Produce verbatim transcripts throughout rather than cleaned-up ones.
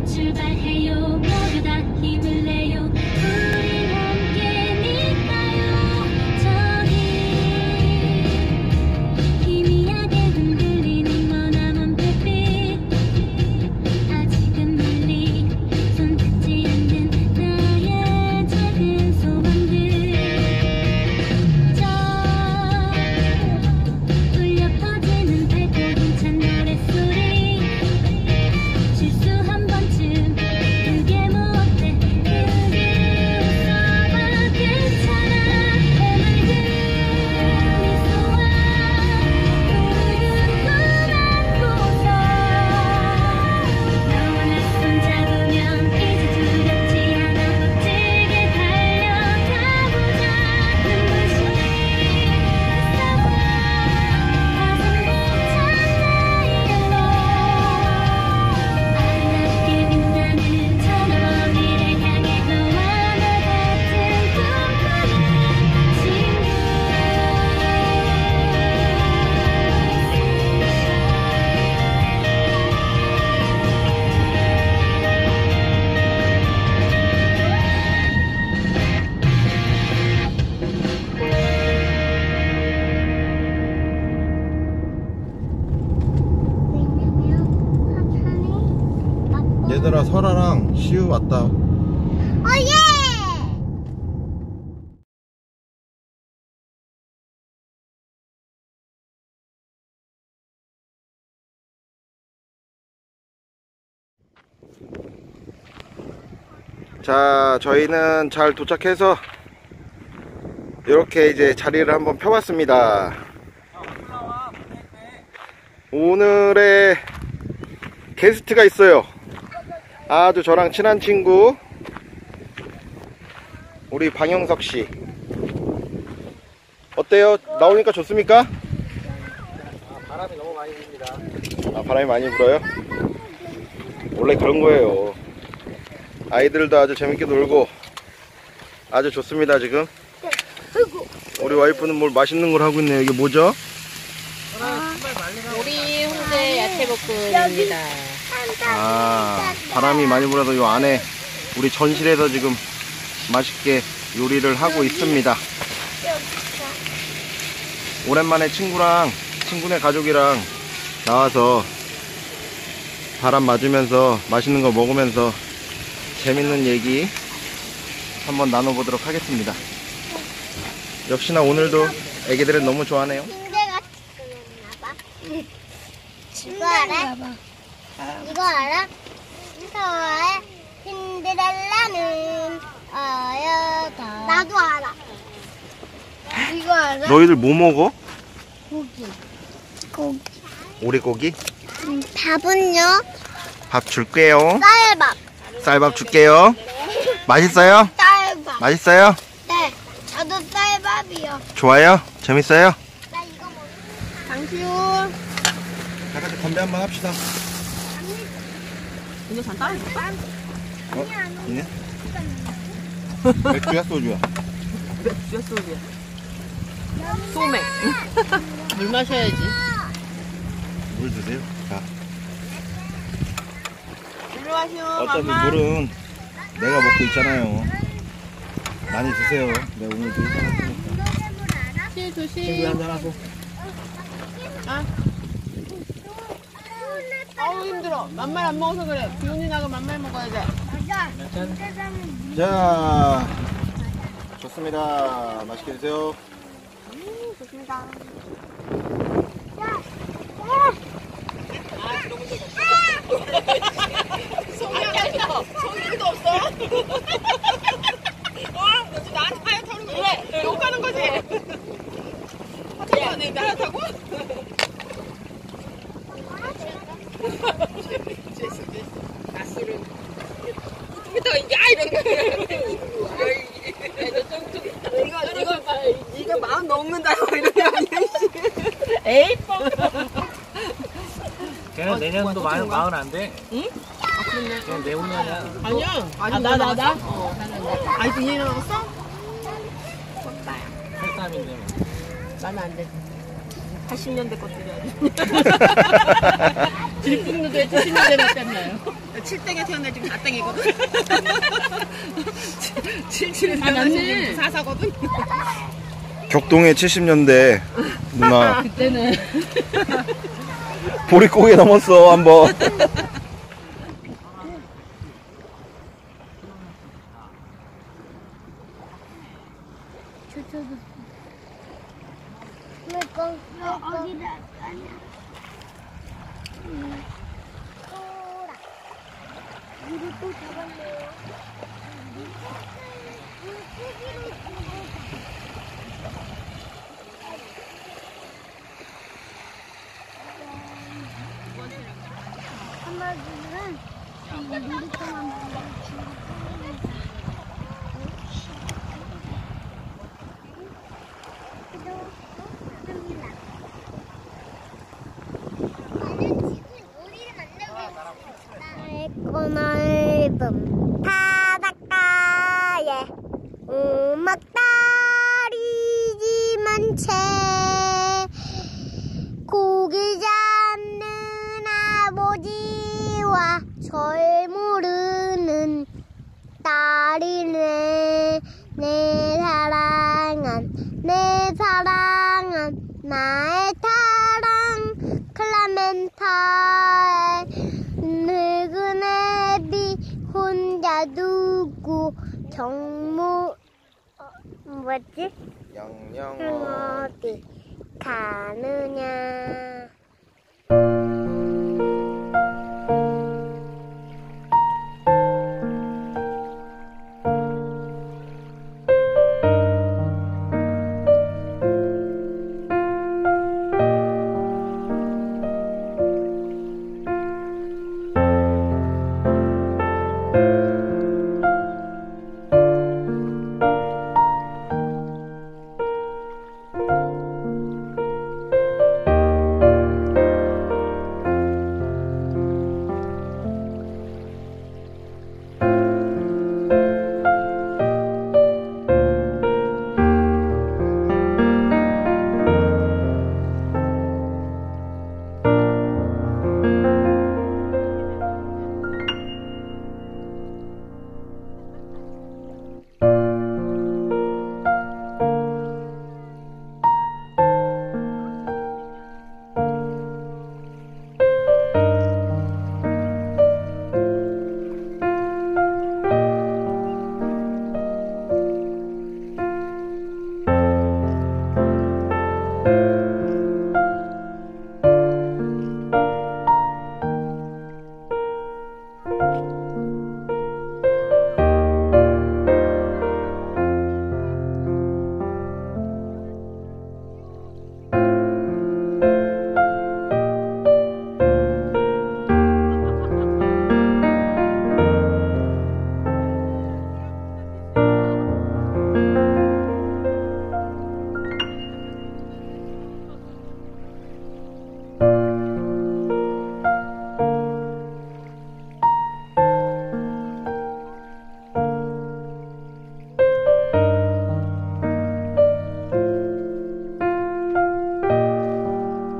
출발해요. 모두 다 힘을 내요. 우린 함께니까요. 저기 희미하게 흔들리는 머나먼 별빛, 아직은 멀리 손 닿지 않는 나의 작은 소망들. 저 울려 퍼지는 밝고 힘찬 노랫소리, 실수 한 번쯤 그게 뭐 어때. 그게 웃어봐 괜찮아. 해맑은 미소와 푸른 꿈 안고서 너와 나 손잡으면 이제 두렵지 않아. 멋지게 달려가보자. 눈부신 햇살과 가슴 벅찬 나일로 아름답게 빛나는 저 너머미를 향해 너와 나 같은 꿈꾸는 친구. 얘들아, 설아랑 시우 왔다. 오예! 자, 저희는 잘 도착해서 이렇게 이제 자리를 한번 펴봤습니다. 오늘의 게스트가 있어요. 아주 저랑 친한 친구 우리 방영석 씨. 어때요? 나오니까 좋습니까? 바람이 너무 많이 붑니다. 아, 바람이 많이 불어요? 원래 그런 거예요. 아이들도 아주 재밌게 놀고 아주 좋습니다. 지금 우리 와이프는 뭘 맛있는 걸 하고 있네요. 이게 뭐죠? 우리 훈제 야채볶음입니다. 아, 바람이 많이 불어서 요 안에 우리 전실에서 지금 맛있게 요리를 하고 있습니다. 오랜만에 친구랑 친구네 가족이랑 나와서 바람 맞으면서 맛있는 거 먹으면서 재밌는 얘기 한번 나눠보도록 하겠습니다. 역시나 오늘도 애기들은 너무 좋아하네요. 침대같이 그렸나봐. 이거 알아? 이거 알아? 서아의 신데렐라는 어여다. 나도 알아. 이거 알아? 너희들 뭐 먹어? 고기. 고기. 오리고기? 음, 밥은요? 밥 줄게요. 쌀밥. 쌀밥 줄게요. 맛있어요? 쌀밥. 맛있어요? 네. 나도 쌀밥이요. 좋아요? 재밌어요? 나 이거 먹어. 당신 다 같이 건배 한번 합시다. 근데 잠 따라줄까? 어? 이네? 맥주야 소주야? 맥주야 소주야. 소맥. 물 마셔야지. 물 드세요. 자, 물 마셔. 어차피 물은 내가 먹고 있잖아요. 많이 드세요. 내가 오늘 도 해놨으니까. 실 조심. 친구야 한잔 하고. 아. 아우 힘들어. 만말 안 먹어서 그래. 기운이 나고 만말 먹어야 돼. 자, 좋습니다. 맛있게 드세요. 좋습니다. 성의도 성의도 없어. 와, 너 지금 나한테 하얗다는 거 왜? 욕하는 거지? 야, 내 하얗다고? 가스를 이따가 야 이런 거. 이거 이거 이거 마음 녹는다 이런 게 아니야. 에이 뻥. 걔는 내년도 마흔 마흔 안 돼. 응? 아, 그렇네. 걔는 내후년이야. 아니야. 아, 나, 나, 나? 어. 아직 이 년 남았어? 혈담인데 뭐. 나는 안 돼. 팔십 년대 것들이 아니야. 질풍노도에 칠십 년대 났잖아요. 칠 땡에 태어나 지금 사 땡이거든. 칠칠에 아, 태어나 맞네. 지금 사 사거든. 격동의 칠십 년대 누나 그때는 보릿고개 넘었어 한번. 왜 거, 왜 거기다 가냐? 음, 또라. 이거 또 잡았네요. 물고기를 주고. 한마디는 이 놀이터만 만들어주고. 넓고 넓은 바닷가에 우먹다리지만 채 고기 잡는 아버지와 절 모르는 딸이네. 내 사랑한 내 사랑한 나의 사랑 클라멘타에 늙은 애비 혼자 두고 정모 어, 뭐지? 양양 어디 가느냐?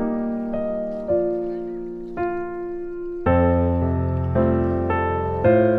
you.